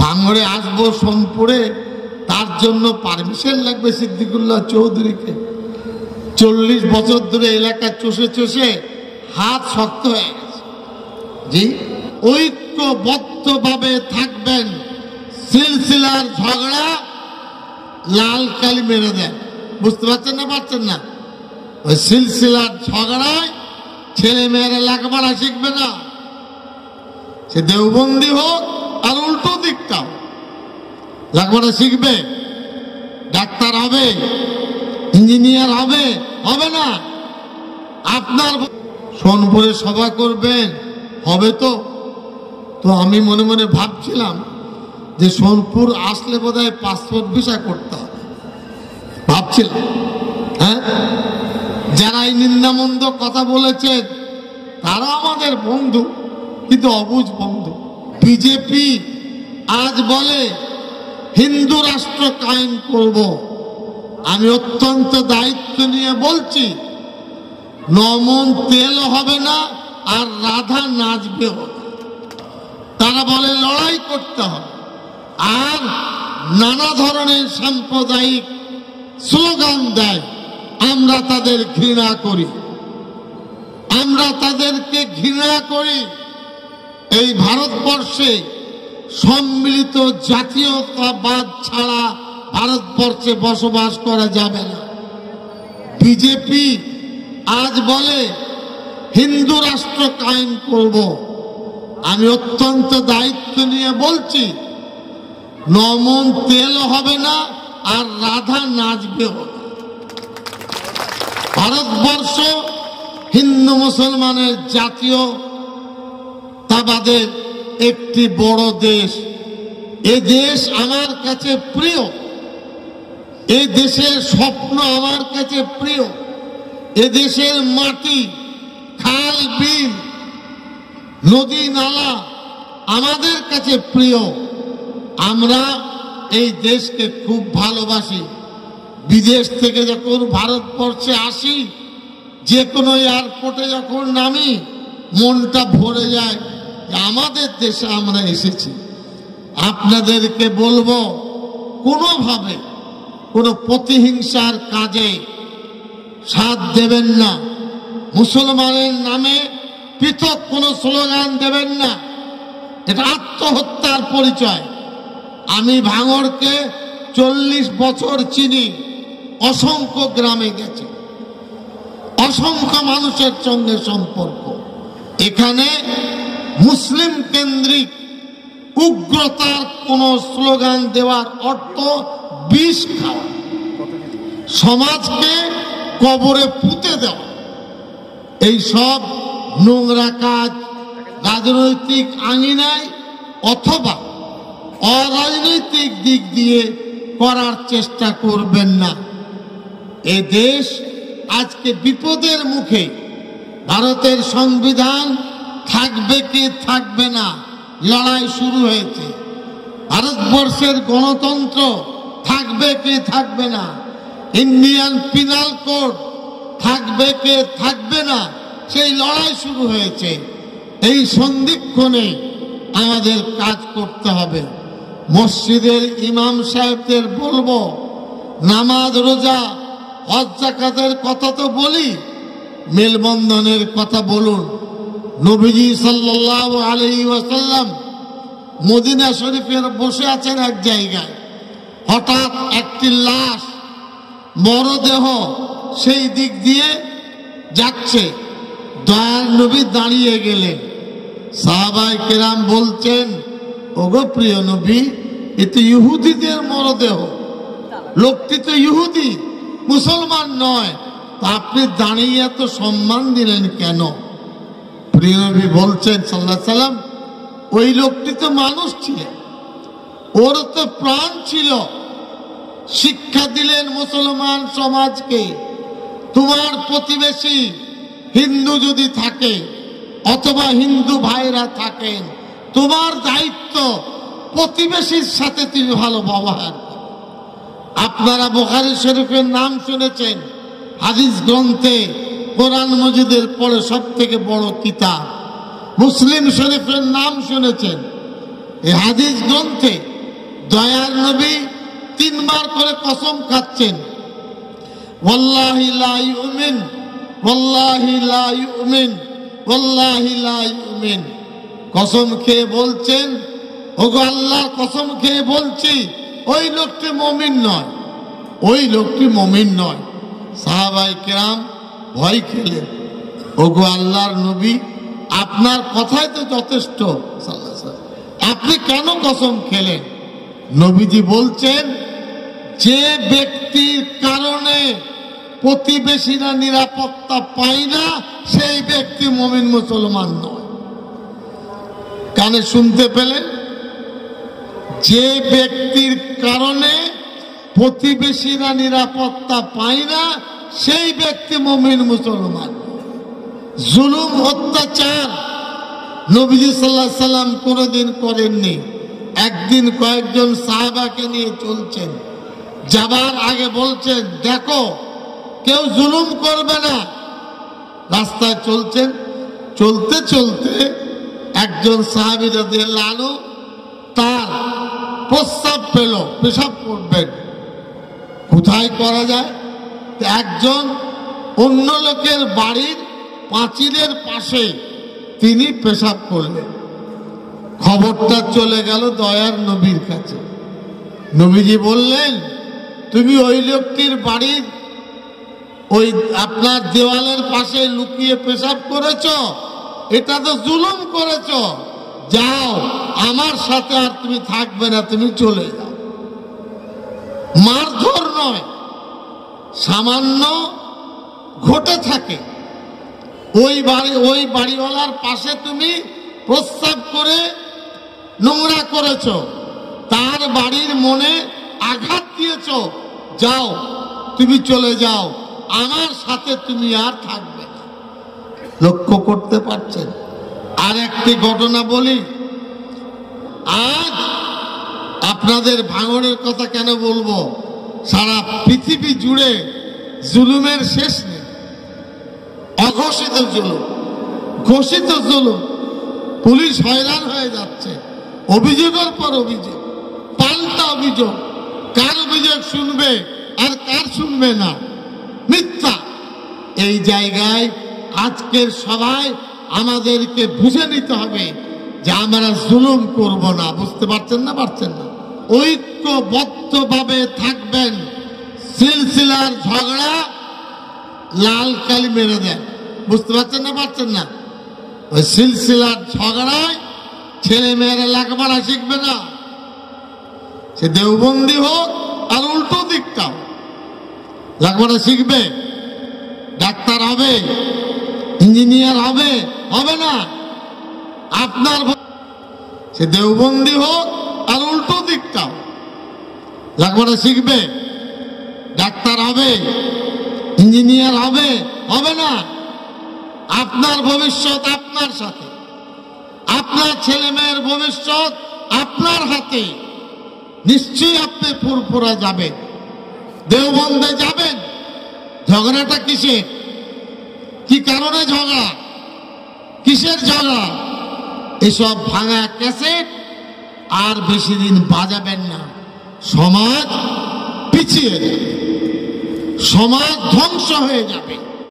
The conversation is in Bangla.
ভাঙড়ে আসবো সোনপুরে, তার জন্য পারমিশন লাগবে সিদ্দিকুল্লাহ চৌধুরীকে। 40 বছর ধরে এলাকা চষে চষে হাত শক্ত হয়ে গেছে। জি, ঐক্যবদ্ধভাবে থাকবেন। সিলসিলার ঝগড়া লাল কালি মেরে দেন। বুঝতে পারছেন না? পারছেন না? ওই সিলসিলার ঝগড়ায় ছেলে মেয়েরা লেখাপড়া শিখবে না। সে দেওবন্দি হোক আর উল্টো দিকটাও লেখাপড়া শিখবে, ডাক্তার হবে, ইঞ্জিনিয়ার হবে, হবে না। আপনার সোনপুরে সভা করবেন, হবে তো? তো আমি মনে মনে ভাবছিলাম যে সোনপুর আসলে বোধহয় পাসপোর্ট ভিসা করতে হবে, ভাবছিলাম। হ্যাঁ, যারা এই নিন্দামন্দ কথা বলেছেন তারা আমাদের বন্ধু, কিন্তু অবুঝ বন্ধু। বিজেপি আজ বলে হিন্দু রাষ্ট্র কায়েম করব। আমি অত্যন্ত দায়িত্ব নিয়ে বলছি, 9 মণ তেল হবে না আর রাধা নাচবেও না। তারা বলে লড়াই করতে হবে, আর নানা ধরনের সাম্প্রদায়িক স্লোগান দেয়। আমরা তাদের ঘৃণা করি, আমরা তাদেরকে ঘৃণা করি। এই ভারতবর্ষে সম্মিলিত জাতীয়তাবাদ ছাড়া ভারতবর্ষে বসবাস করা যাবে না। বিজেপি আজ বলে হিন্দু রাষ্ট্র কায়েম করব। আমি অত্যন্ত দায়িত্ব নিয়ে বলছি, 9 মণ তেল হবে না আর রাধা নাচবেও না। ভারতবর্ষ হিন্দু মুসলমানের জাতীয়তাবাদের একটি বড় দেশ। এ দেশ আমার কাছে প্রিয়, এই দেশের স্বপ্ন আমার কাছে প্রিয়। এ দেশের মাটি, খাল, বিল, নদী, নালা আমাদের কাছে প্রিয়। আমরা এই দেশকে খুব ভালোবাসি। বিদেশ থেকে যখন ভারতবর্ষে আসি, যে কোনো এয়ারপোর্টে যখন নামি, মনটা ভরে যায় আমাদের দেশে আমরা এসেছি। আপনাদেরকে বলবো, কোনোভাবে কোনো প্রতিহিংসার কাজে সাথ দেবেন না। মুসলমানের নামে পৃথক কোনো স্লোগান দেবেন না, এটা আত্মহত্যার পরিচয়। আমি ভাঙড়কে 40 বছর চিনি, অসংখ্য গ্রামে গেছে, অসংখ্য মানুষের সঙ্গে সম্পর্ক। এখানে মুসলিম কেন্দ্রিক উগ্রতার কোন স্লোগান দেওয়ার অর্থ বিষ খাওয়া, সমাজকে কবরে পুঁতে দেওয়া। এই সব নোংরা কাজ রাজনৈতিক আঙিনায় অথবা অরাজনৈতিক দিক দিয়ে করার চেষ্টা করবেন না। এ দেশ আজকে বিপদের মুখে। ভারতের সংবিধান থাকবে কি থাকবে না, লড়াই শুরু হয়েছে। ভারতবর্ষের গণতন্ত্র থাকবে কি থাকবে না, ইন্ডিয়ান পিনাল কোড থাকবে কি থাকবে না, সেই লড়াই শুরু হয়েছে। এই সন্ধিক্ষণে আমাদের কাজ করতে হবে। মসজিদের ইমাম সাহেবদের বলবো, নামাজ, রোজা, হজ, যাকাতের কথা তো বলি, মেলবন্ধনের কথা বলুন। নবীজি সাল্লাল্লাহু আলাইহি ওয়াসাল্লাম মদিনা শরীফের বসে আছেন এক জায়গায়, হঠাৎ একটি লাশ, মরদেহ সেই দিক দিয়ে যাচ্ছে। দয়ার নবী দাঁড়িয়ে গেলেন। সাহাবায়ে কেরাম বলছেন, ওগো প্রিয় নবী, এ তো ইহুদিদের মরদেহ, লোকটি তো ইহুদি, মুসলমান নয়, আপনি দাঁড়িয়ে এত সম্মান দিলেন কেন? প্রিয় নবী বলছেন সাল্লাল্লাহু আলাইহি সাল্লাম, ওই লোকটি তো মানুষ ছিলেন, ওর তো প্রাণ ছিল। শিক্ষা দিলেন মুসলমান সমাজকে, তোমার প্রতিবেশী হিন্দু যদি থাকে অথবা হিন্দু ভাইরা থাকেন, তোমার দায়িত্ব প্রতিবেশীর সাথে তুমি ভালো ব্যবহার করো। আপনারা বুখারী শরীফের নাম শুনেছেন, হাদিস গ্রন্থে কোরআন মজিদের পরে সব থেকে বড় কিতাব। মুসলিম শরীফের নাম শুনেছেন, এই হাদিস গ্রন্থে দয়ার নবী 3 বার করে কসম খাচ্ছেন, ওয়াল্লাহি লা ইউমিন, ওয়াল্লাহি লা ইউমিন, ওয়াল্লাহি লা ইউমিন। কসম খেয়ে বলছেন, ওগো আল্লাহর কসম খেয়ে বলছি, ওই লোকটি মুমিন নয়, ওই লোকটি মুমিন নয়। সাহাবায়ে কেরাম ভয় খেলেন, ওগো আল্লাহর নবী, আপনার কথাই তো যথেষ্ট, আপনি কেন কসম খেলেন? নবীজি বলছেন, যে ব্যক্তির কারণে প্রতিবেশীরা নিরাপত্তা পায় না, সেই ব্যক্তি মুমিন মুসলমান নয়। কানে শুনতে পেলেন? যে ব্যক্তির কারণে প্রতিবেশীরা নিরাপত্তা পায় না, সেই ব্যক্তি মুমিন মুসলমান। জুলুম অত্যাচার নবীজি সাল্লাল্লাহু আলাইহি সাল্লাম কোনোদিন করেননি। একদিন কয়েকজন সাহাবাকে নিয়ে চলছেন, যাবার আগে বলছেন, দেখো কেউ জুলুম করবে না। রাস্তায় চলছেন, চলতে চলতে একজন সাহাবী রাদিয়াল্লাহু আনহু তার প্রস্রাব পেল, পেশাব করবেন, কোথায় করা যায়? একজন অন্য লোকের বাড়ির পাঁচিলের পাশে তিনি পেশাব করলেন। খবরটা চলে গেল দয়ার নবীর কাছে। নবীজি বললেন, তুমি ওই লোকটির বাড়ির ওই আপনার দেওয়ালের পাশে লুকিয়ে পেশাব করেছ, এটা তো জুলুম করেছ, যাও, আমার সাথে আর তুমি থাকবে না, তুমি চলে যাও। মারধর নয়, সামান্য ঘটে থাকে। ওই বাড়িওয়ালার পাশে তুমি প্রস্রাব করে নোংরা করেছ, তার বাড়ির মনে আঘাত দিয়েছ, যাও, তুমি চলে যাও, আমার সাথে তুমি আর থাকবে না। লক্ষ্য করতে পারছেন? আর একটি ঘটনা বলি। আজ আপনাদের ভাঙড়ের কথা কেন বলবো, সারা পৃথিবী জুড়ে জুলুমের শেষ নেই। অঘোষিত জুলুম, ঘোষিত জুলুম, পুলিশ হয়রান হয়ে যাচ্ছে, অভিযোগের পর অভিযোগ, পাল্টা অভিযোগ। কার অভিযোগ শুনবে আর কার শুনবে না? মিথ্যা। এই জায়গায় আজকের সবাই আমাদেরকে বুঝে নিতে হবে যে আমরা জুলুম করব না। বুঝতে পারছেন না? পারছেন না? ঐক্যবদ্ধভাবে থাকবেন। সিলসিলার ঝগড়া লাল কালি মেরে দেয়। বুঝতে পারছেন না? পারছেন না? ওই সিলসিলার ঝগড়ায় ছেলে মেয়েরা লেখাপড়া শিখবে না, সে দেওবন্দি হোক আর উল্টো দিকটাও। লেখাপড়া শিখবে, ডাক্তার হবে, ইঞ্জিনিয়ার হবে, হবে না। আপনার সে দেওবন্দি হোক আর উল্টো দিকটাও। লেখাপড়া শিখবে, ডাক্তার হবে, ইঞ্জিনিয়ার হবে, হবে না। আপনার ভবিষ্যৎ আপনার সাথে, আপনার ছেলে মেয়ের ভবিষ্যৎ আপনার হাতে। নিশ্চয়ই আপনি ফুরফুরা যাবেন, দেওবন্দে যাবেন। ঝগড়াটা কিসের? কি কারণে ঝগড়া? কিসের ঝগড়া? এসব ভাঙা ক্যাসেট আর বেশি দিন বাজাবেন না। সমাজ পিছিয়ে যাবে, সমাজ ধ্বংস হয়ে যাবে।